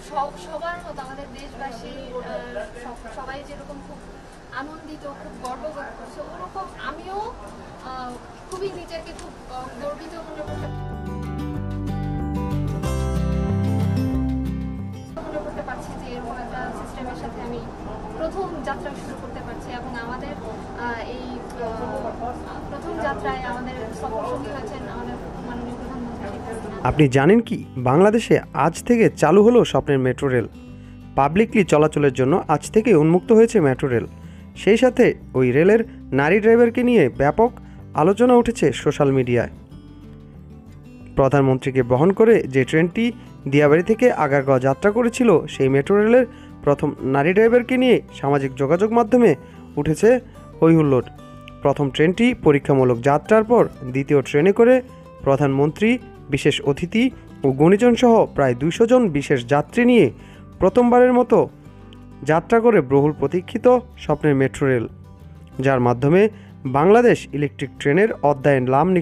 সবার মতো আমাদের দেশবাসী সবাই যেরকম খুব আনন্দিত, খুব গর্ব করছে, ওরকম আমিও খুবই নিজেকে খুব গর্বিত মনে করতে পারছি যে এরকম একটা সিস্টেমের সাথে আমি প্রথম যাত্রা শুরু করতে পারছি। এবং আমাদের এই প্রথম যাত্রায় আমাদের সফরসঙ্গী হয়েছেন আমাদের মাননীয় প্রধানমন্ত্রী। আপনি জানেন কি, বাংলাদেশে আজ থেকে চালু হলো স্বপ্নের মেট্রো রেল। পাবলিকলি চলাচলের জন্য আজ থেকে উন্মুক্ত হয়েছে মেট্রো রেল। সেই সাথে ওই রেলের নারী ড্রাইভারকে নিয়ে ব্যাপক আলোচনা উঠেছে সোশ্যাল মিডিয়ায়। প্রধানমন্ত্রীকে বহন করে যে ট্রেনটি দিয়াবাড়ি থেকে আগারগাঁও যাত্রা করেছিল, সেই মেট্রো রেলের প্রথম নারী ড্রাইভারকে নিয়ে সামাজিক যোগাযোগ মাধ্যমে উঠেছে হইহুল্লোড়। প্রথম ট্রেনটি পরীক্ষামূলক যাত্রার পর দ্বিতীয় ট্রেনে করে প্রধানমন্ত্রী, বিশেষ অতিথি ও গুণীজন সহ প্রায় 200 জন বিশেষ যাত্রী নিয়ে প্রথমবারের মতো যাত্রা করে বহুল প্রতীক্ষিত স্বপ্নের মেট্রো রেল, যার মাধ্যমে বাংলাদেশ ইলেকট্রিক ট্রেনের অধ্যায়ে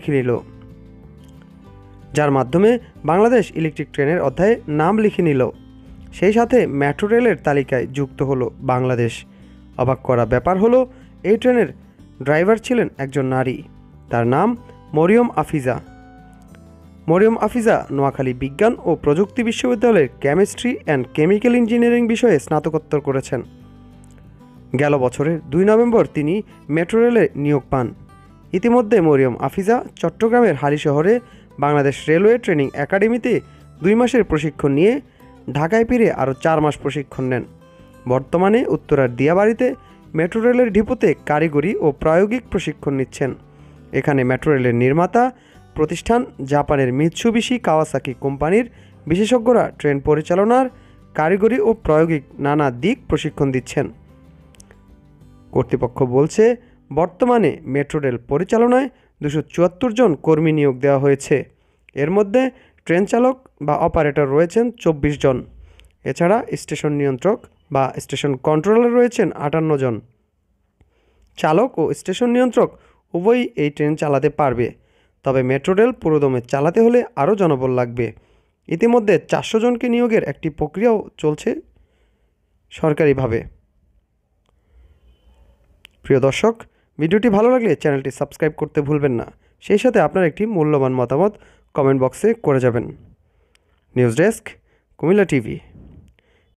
নাম লিখে নিল। সেই সাথে মেট্রো রেলের তালিকায় যুক্ত হলো বাংলাদেশ। অবাক করা ব্যাপার হলো, এই ট্রেনের ড্রাইভার ছিলেন একজন নারী। তার নাম মরিয়ম আফিজা নোয়াখালী বিজ্ঞান ও প্রযুক্তি বিশ্ববিদ্যালয়ের কেমিস্ট্রি অ্যান্ড কেমিক্যাল ইঞ্জিনিয়ারিং বিষয়ে স্নাতকোত্তর করেছেন। গেল বছরের 2 নভেম্বর তিনি মেট্রো রেলে নিয়োগ পান। ইতিমধ্যে মরিয়ম আফিজা চট্টগ্রামের হালিশহরে বাংলাদেশ রেলওয়ে ট্রেনিং একাডেমিতে 2 মাসের প্রশিক্ষণ নিয়ে ঢাকায় ফিরে আরও 4 মাস প্রশিক্ষণ নেন। বর্তমানে উত্তরার দিয়াবাড়িতে মেট্রো রেলের ডিপোতে কারিগরি ও প্রায়োগিক প্রশিক্ষণ নিচ্ছেন। এখানে মেট্রো রেলের নির্মাতা প্রতিষ্ঠান জাপানের মিৎসুবিশি কাওয়াসাকি কোম্পানির বিশেষজ্ঞরা ট্রেন পরিচালনার কারিগরি ও প্রায়োগিক নানা দিক প্রশিক্ষণ দিচ্ছেন। কর্তৃপক্ষ বলছে, বর্তমানে মেট্রো রেল পরিচালনায় 274 জন কর্মী নিয়োগ দেওয়া হয়েছে। এর মধ্যে ট্রেন চালক বা অপারেটর রয়েছেন 24 জন। এছাড়া স্টেশন নিয়ন্ত্রক বা স্টেশন কন্ট্রোলার রয়েছেন 58 জন। চালক ও স্টেশন নিয়ন্ত্রক উভয়ই এই ট্রেন চালাতে পারবে। তবে মেট্রো রেল পুরোদমে চালাতে হলে আরও জনবল লাগবে। ইতিমধ্যে 400 জনকে নিয়োগের একটি প্রক্রিয়াও চলছে সরকারিভাবে। প্রিয় দর্শক, ভিডিওটি ভালো লাগলে চ্যানেলটি সাবস্ক্রাইব করতে ভুলবেন না। সেই সাথে আপনার একটি মূল্যবান মতামত কমেন্ট বক্সে করে যাবেন। News desk, Comilla TV.